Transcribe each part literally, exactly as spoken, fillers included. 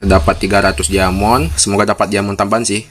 Dapat tiga ratus diamond. Semoga dapat diamond tambahan sih.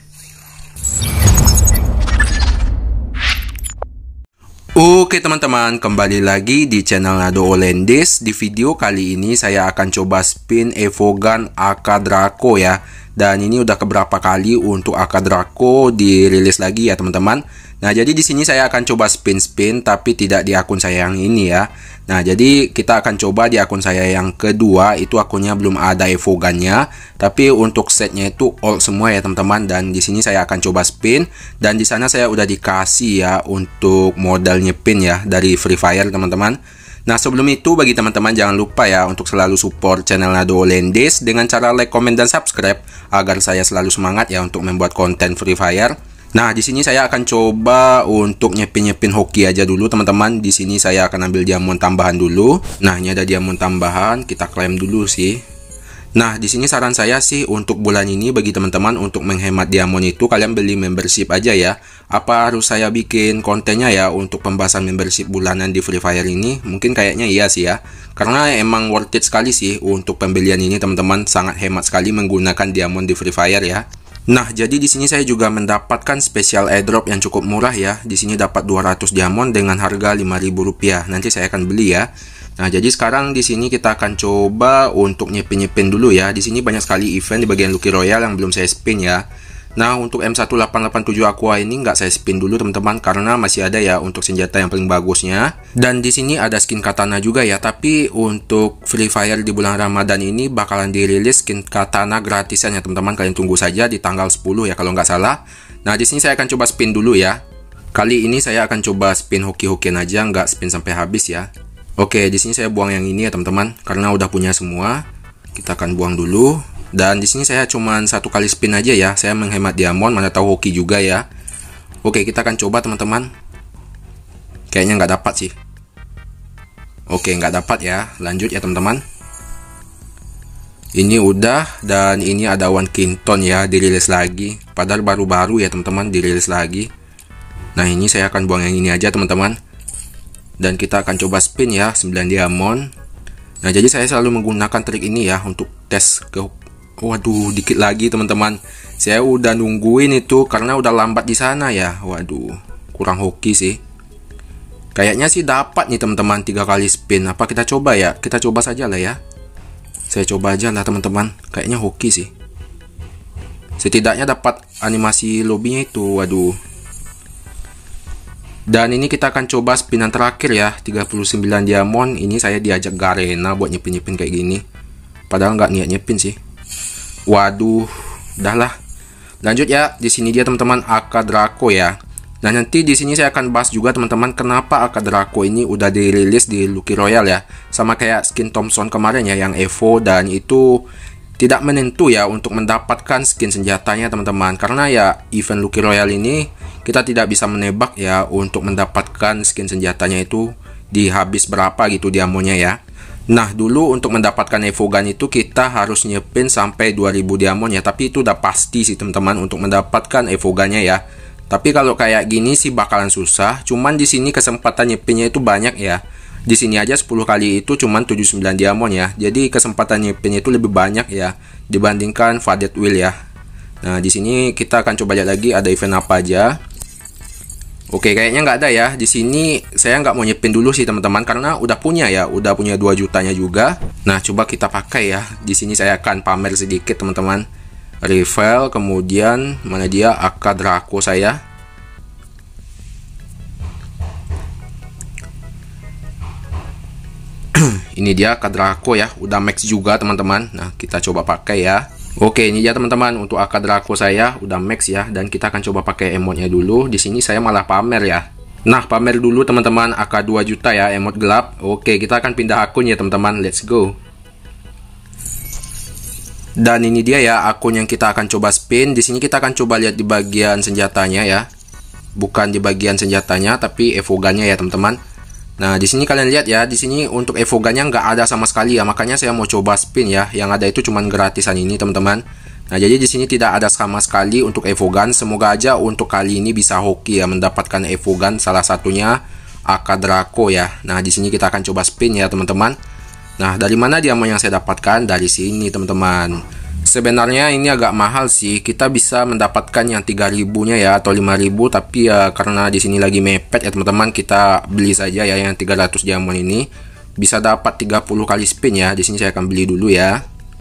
Oke teman-teman, kembali lagi di channel Nado Olendis. Di video kali ini saya akan coba spin Evogan Aka Draco ya. Dan ini udah keberapa kali untuk Aka Draco dirilis lagi ya teman-teman. Nah jadi di sini saya akan coba spin-spin tapi tidak di akun saya yang ini ya. Nah jadi kita akan coba di akun saya yang kedua, itu akunnya belum ada Evogannya, tapi untuk setnya itu all semua ya teman-teman. Dan di sini saya akan coba spin, dan di sana saya udah dikasih ya untuk modal nyepin ya dari Free Fire teman-teman. Nah sebelum itu bagi teman-teman jangan lupa ya untuk selalu support channel Nado Olendis dengan cara like, comment, dan subscribe agar saya selalu semangat ya untuk membuat konten Free Fire. Nah, di sini saya akan coba untuk nyepin-nyepin hoki aja dulu, teman-teman. Di sini saya akan ambil diamond tambahan dulu. Nah, ini ada diamond tambahan, kita klaim dulu sih. Nah, di sini saran saya sih untuk bulan ini bagi teman-teman untuk menghemat diamond itu kalian beli membership aja ya. Apa harus saya bikin kontennya ya untuk pembahasan membership bulanan di Free Fire ini? Mungkin kayaknya iya sih ya. Karena emang worth it sekali sih untuk pembelian ini, teman-teman. Sangat hemat sekali menggunakan diamond di Free Fire ya. Nah, jadi di sini saya juga mendapatkan special airdrop yang cukup murah ya. Di sini dapat dua ratus diamond dengan harga lima ribu rupiah. Nanti saya akan beli ya. Nah, jadi sekarang di sini kita akan coba untuk nyepin-nyepin dulu ya. Di sini banyak sekali event di bagian Lucky Royale yang belum saya spin ya. Nah, untuk M satu delapan delapan tujuh Aqua ini nggak saya spin dulu teman-teman karena masih ada ya untuk senjata yang paling bagusnya. Dan di sini ada skin katana juga ya, tapi untuk Free Fire di bulan Ramadan ini bakalan dirilis skin katana gratisan ya teman-teman. Kalian tunggu saja di tanggal sepuluh ya kalau nggak salah. Nah, di sini saya akan coba spin dulu ya. Kali ini saya akan coba spin hoki-hokian aja, nggak spin sampai habis ya. Oke, di sini saya buang yang ini ya teman-teman karena udah punya semua. Kita akan buang dulu. Dan di sini saya cuma satu kali spin aja ya. Saya menghemat diamond, mana tahu hoki juga ya. Oke, kita akan coba teman-teman. Kayaknya nggak dapat sih. Oke, nggak dapat ya. Lanjut ya teman-teman. Ini udah, dan ini ada One Kinton ya, dirilis lagi. Padahal baru-baru ya teman-teman, dirilis lagi. Nah ini saya akan buang yang ini aja teman-teman. Dan kita akan coba spin ya, sembilan diamond. Nah jadi saya selalu menggunakan trik ini ya untuk tes ke. Waduh, dikit lagi teman-teman. Saya udah nungguin itu karena udah lambat di sana ya. Waduh, kurang hoki sih. Kayaknya sih dapat nih teman-teman, tiga kali spin. Apa kita coba ya? Kita coba saja lah ya. Saya coba aja lah teman-teman. Kayaknya hoki sih. Setidaknya dapat animasi lobbynya itu. Waduh. Dan ini kita akan coba spinan terakhir ya, tiga puluh sembilan diamond. Ini saya diajak Garena buat nyepin-nyepin kayak gini. Padahal nggak niat nyepin sih. Waduh, dah lah. Lanjut ya, di sini dia teman-teman Aka Draco ya. Nah nanti di sini saya akan bahas juga teman-teman kenapa Aka Draco ini udah dirilis di Lucky Royale ya. Sama kayak skin Thompson kemarin ya yang Evo, dan itu tidak menentu ya untuk mendapatkan skin senjatanya teman-teman. Karena ya event Lucky Royale ini kita tidak bisa menebak ya untuk mendapatkan skin senjatanya itu di habis berapa gitu diamonnya ya. Nah dulu untuk mendapatkan Evogan itu kita harus nyepin sampai dua ribu diamond ya. Tapi itu udah pasti sih teman-teman untuk mendapatkan Evogannya ya. Tapi kalau kayak gini sih bakalan susah. Cuman di sini kesempatan nyepinnya itu banyak ya. Di sini aja sepuluh kali itu cuman tujuh puluh sembilan diamond ya. Jadi kesempatan nyepinnya itu lebih banyak ya dibandingkan Faded Wheel ya. Nah di sini kita akan coba lihat lagi ada event apa aja. Oke, kayaknya nggak ada ya. Di sini saya nggak mau nyepin dulu sih teman-teman karena udah punya ya, udah punya dua jutanya juga. Nah, coba kita pakai ya. Di sini saya akan pamer sedikit teman-teman. Rival, kemudian mana dia Aka Draco saya. Ini dia Aka Draco ya, udah max juga teman-teman. Nah, kita coba pakai ya. Oke, ini ya teman-teman untuk Aka Draco saya udah max ya, dan kita akan coba pakai emote-nya dulu. Di sini saya malah pamer ya. Nah, pamer dulu teman-teman Aka dua juta ya, emote gelap. Oke, kita akan pindah akun ya teman-teman. Let's go. Dan ini dia ya akun yang kita akan coba spin. Di sini kita akan coba lihat di bagian senjatanya ya. Bukan di bagian senjatanya tapi Evogannya ya teman-teman. Nah, di sini kalian lihat ya, di sini untuk Evogannya nggak ada sama sekali ya, makanya saya mau coba spin ya. Yang ada itu cuman gratisan ini teman-teman. Nah, jadi di sini tidak ada sama sekali untuk Evogan. Semoga aja untuk kali ini bisa hoki ya mendapatkan Evogan, salah satunya Aka Draco ya. Nah, di sini kita akan coba spin ya teman-teman. Nah, dari mana diamond yang saya dapatkan? Dari sini teman-teman. Sebenarnya ini agak mahal sih. Kita bisa mendapatkan yang tiga ribu-nya ya atau lima ribu, tapi ya karena di sini lagi mepet ya teman-teman, kita beli saja ya yang tiga ratus diamond ini. Bisa dapat tiga puluh kali spin ya. Di sini saya akan beli dulu ya.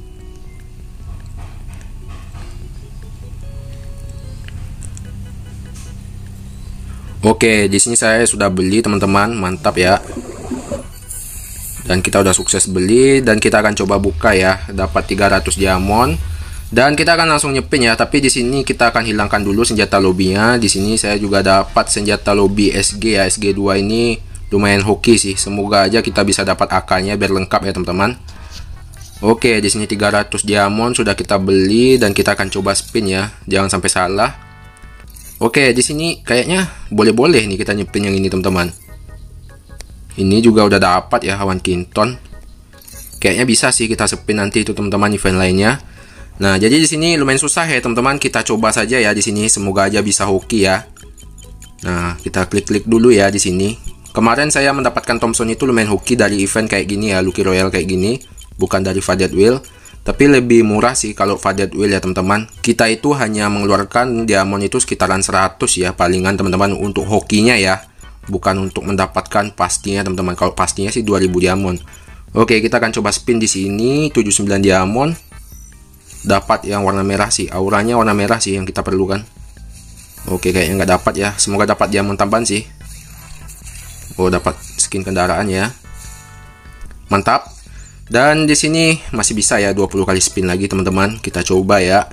Oke, di sini saya sudah beli teman-teman. Mantap ya. Dan kita udah sukses beli dan kita akan coba buka ya, dapat tiga ratus diamond dan kita akan langsung nyepin ya. Tapi di sini kita akan hilangkan dulu senjata lobbynya. Di sini saya juga dapat senjata lobby S G ya, S G dua ini lumayan hoki sih. Semoga aja kita bisa dapat A K-nya biar lengkap ya teman-teman. Oke, di sini tiga ratus diamond sudah kita beli dan kita akan coba spin ya. Jangan sampai salah. Oke, di sini kayaknya boleh-boleh nih kita nyepin yang ini teman-teman. Ini juga udah dapat ya Hawan Kinton. Kayaknya bisa sih kita spin nanti itu teman-teman event lainnya. Nah, jadi di sini lumayan susah ya teman-teman. Kita coba saja ya di sini, semoga aja bisa hoki ya. Nah, kita klik-klik dulu ya di sini. Kemarin saya mendapatkan Thompson itu lumayan hoki dari event kayak gini ya, Lucky Royale kayak gini, bukan dari Faded Wheel. Tapi lebih murah sih kalau Faded Wheel ya teman-teman. Kita itu hanya mengeluarkan diamond itu sekitaran seratus ya palingan teman-teman untuk hokinya ya. Bukan untuk mendapatkan pastinya teman-teman. Kalau pastinya sih dua ribu diamond. Oke, kita akan coba spin di sini tujuh puluh sembilan diamond. Dapat yang warna merah sih. Auranya warna merah sih yang kita perlukan. Oke, kayaknya nggak dapat ya. Semoga dapat diamond tambahan sih. Oh, dapat skin kendaraan ya. Mantap. Dan di sini masih bisa ya dua puluh kali spin lagi teman-teman. Kita coba ya.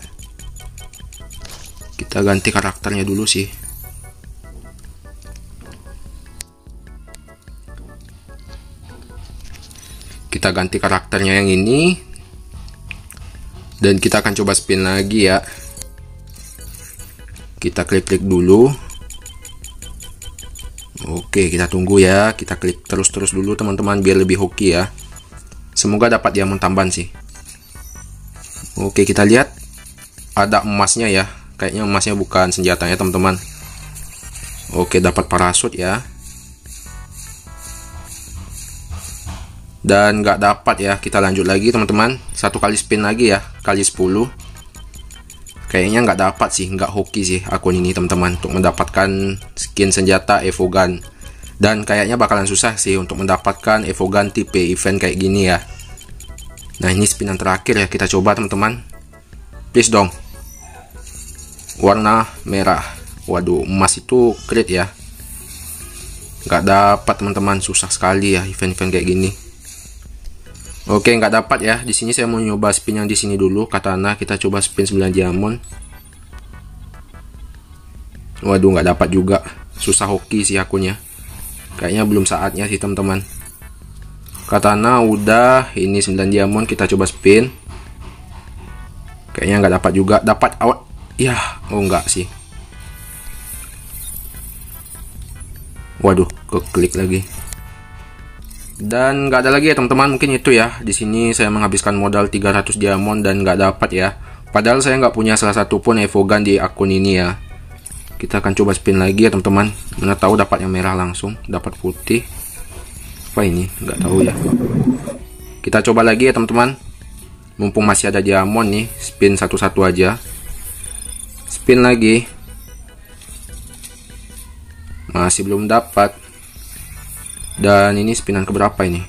Kita ganti karakternya dulu sih. Kita ganti karakternya yang ini. Dan kita akan coba spin lagi ya. Kita klik-klik dulu. Oke, kita tunggu ya. Kita klik terus-terus dulu teman-teman biar lebih hoki ya. Semoga dapat diamond tambahan sih. Oke, kita lihat. Ada emasnya ya. Kayaknya emasnya bukan senjatanya teman-teman. Oke, dapat parasut ya. Dan nggak dapat ya. Kita lanjut lagi teman-teman. Satu kali spin lagi ya, kali sepuluh. Kayaknya nggak dapat sih, nggak hoki sih akun ini teman-teman untuk mendapatkan skin senjata Evogun. Dan kayaknya bakalan susah sih untuk mendapatkan Evogun tipe event kayak gini ya. Nah, ini spinan terakhir ya, kita coba teman-teman. Please dong. Warna merah. Waduh, emas itu crit ya. Nggak dapat teman-teman, susah sekali ya event-event kayak gini. Oke, nggak dapat ya. Di sini saya mau nyoba spin yang di sini dulu. Katana, kita coba spin sembilan diamond. Waduh, nggak dapat juga. Susah hoki sih akunnya. Kayaknya belum saatnya sih teman-teman. Katana udah. Ini sembilan diamond, kita coba spin. Kayaknya nggak dapat juga. Dapat awet. Ya, oh nggak sih. Waduh, keklik lagi. Dan nggak ada lagi ya teman-teman, mungkin itu ya. Di sini saya menghabiskan modal tiga ratus diamond dan nggak dapat ya. Padahal saya nggak punya salah satu pun Evogun di akun ini ya. Kita akan coba spin lagi ya teman-teman. Mana tahu dapat yang merah langsung, dapat putih. Apa ini? Nggak tahu ya. Kita coba lagi ya teman-teman. Mumpung masih ada diamond nih, spin satu-satu aja. Spin lagi. Masih belum dapat. Dan ini spinan keberapa ini?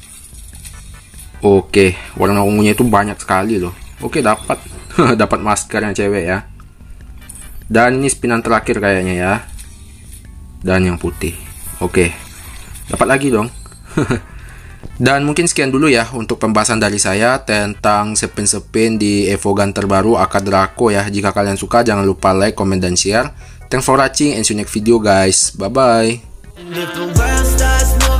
Oke, warna ungunya itu banyak sekali loh. Oke, dapat. Dapat masker yang cewek ya. Dan ini spinan terakhir kayaknya ya. Dan yang putih. Oke. Dapat lagi dong. Dan mungkin sekian dulu ya untuk pembahasan dari saya tentang spin-spin di Evogun terbaru A K Draco ya. Jika kalian suka jangan lupa like, comment, dan share. Thanks for watching and see you next video guys. Bye bye.